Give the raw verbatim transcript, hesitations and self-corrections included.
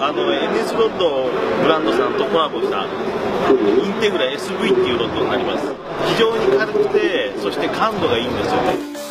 あの エヌエス ロッドブランドさんとコラボしたインテグラ エスブイ っていうロッドになります。非常に軽くて、そして感度がいいんですよね。